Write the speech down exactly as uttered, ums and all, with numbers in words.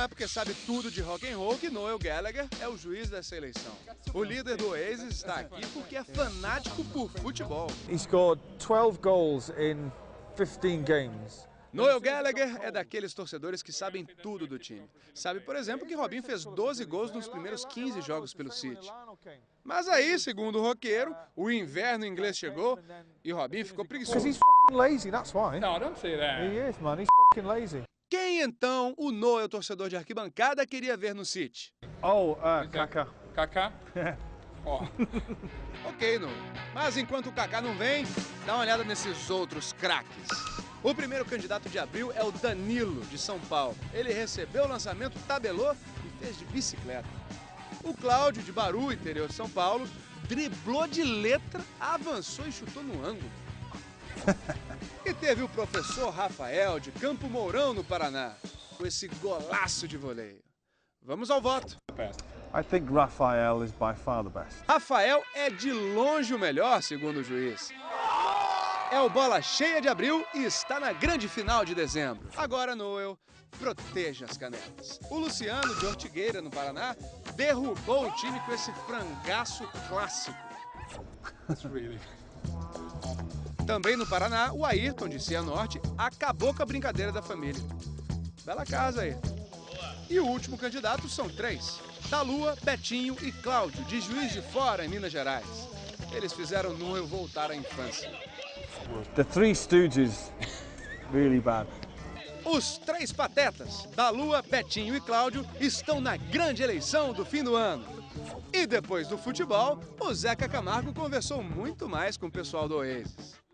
é porque sabe tudo de rock and roll que Noel Gallagher é o juiz dessa eleição. O líder do Oasis está aqui porque é fanático por futebol. He scored twelve goals in fifteen games. Noel Gallagher é daqueles torcedores que sabem tudo do time. Sabe, por exemplo, que Robinho fez doze gols nos primeiros quinze jogos pelo City. Mas aí, segundo o roqueiro, o inverno inglês chegou e Robinho ficou Because preguiçoso. he's f***ing lazy, that's why. No, don't say that. He is, man. He's f***ing lazy. Quem então o Noel, torcedor de arquibancada, queria ver no City? Oh, uh, Kaká. Kaká? Ó. Ok, Noel. Mas enquanto o Kaká não vem, dá uma olhada nesses outros craques. O primeiro candidato de abril é o Danilo, de São Paulo. Ele recebeu o lançamento, tabelou e fez de bicicleta. O Cláudio, de Baru, interior de São Paulo, driblou de letra, avançou e chutou no ângulo. E teve o professor Rafael, de Campo Mourão, no Paraná, com esse golaço de voleio. Vamos ao voto. I think Rafael is by far the best. Rafael é de longe o melhor, segundo o juiz. É o bola cheia de abril e está na grande final de dezembro. Agora, Noel, proteja as canelas. O Luciano, de Ortigueira, no Paraná, derrubou o time com esse frangaço clássico. Really. Também no Paraná, o Ayrton, de Cianorte, acabou com a brincadeira da família. Bela casa, Ayrton. E o último candidato são três. Talua, Betinho e Cláudio, de Juiz de Fora, em Minas Gerais. Eles fizeram Noel voltar à infância. The Three Stooges, really bad. Os três patetas, Talua, Betinho e Cláudio, estão na grande eleição do fim do ano. E depois do futebol, o Zeca Camargo conversou muito mais com o pessoal do Oasis.